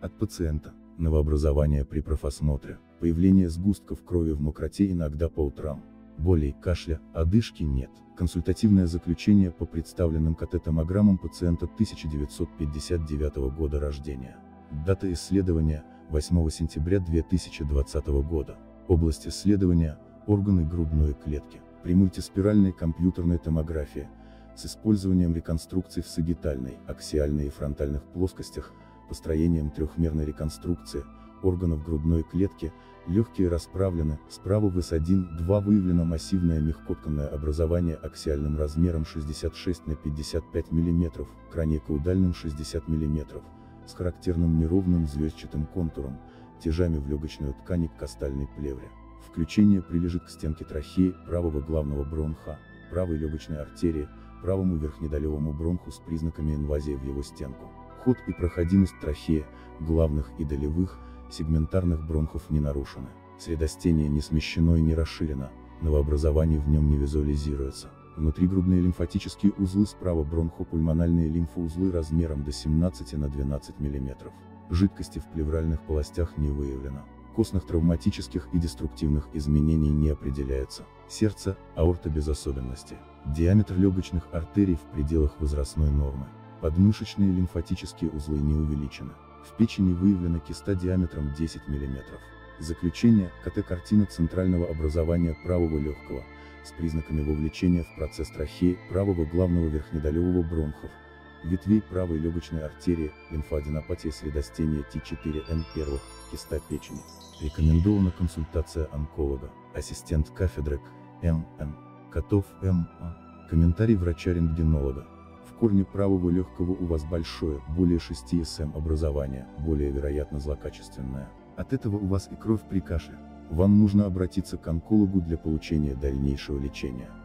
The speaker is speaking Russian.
от пациента. Новообразование при профосмотре. Появление сгустков крови в мокроте иногда по утрам. Болей, кашля, одышки нет. Консультативное заключение по представленным КТ-томограммам пациента 1959 года рождения. Дата исследования – 8 сентября 2020 года. Область исследования – органы грудной клетки. При мультиспиральной компьютерной томографии с использованием реконструкций в сагитальной, аксиальной и фронтальных плоскостях, построением трехмерной реконструкции органов грудной клетки, легкие расправлены, справа в С1-2 выявлено массивное мягкотканное образование аксиальным размером 66 на 55 мм, краниекаудальным 60 мм, с характерным неровным звездчатым контуром, тяжами в легочную ткань к костальной плевре. Включение прилежит к стенке трахеи, правого главного бронха, правой легочной артерии, правому верхнедолевому бронху с признаками инвазии в его стенку. Ход и проходимость трахеи, главных и долевых, сегментарных бронхов не нарушены. Средостение не смещено и не расширено, новообразование в нем не визуализируется. Внутригрудные лимфатические узлы справа бронхопульмональные лимфоузлы размером до 17 на 12 мм. Жидкости в плевральных полостях не выявлено. Костных травматических и деструктивных изменений не определяется. Сердце, аорта без особенностей. Диаметр легочных артерий в пределах возрастной нормы. Подмышечные лимфатические узлы не увеличены. В печени выявлена киста диаметром 10 мм. Заключение – КТ-картина центрального образования правого легкого, с признаками вовлечения в процесс трахеи, правого главного верхнедолевого бронхов, ветвей правой легочной артерии, лимфоаденопатия средостения Т4Н1, киста печени. Рекомендована консультация онколога, ассистент кафедры М.Н. Котов М.А. Комментарий врача-рентгенолога. В корне правого легкого у вас большое, более 6 см образование, более вероятно злокачественное. От этого у вас и кровь при кашле. Вам нужно обратиться к онкологу для получения дальнейшего лечения.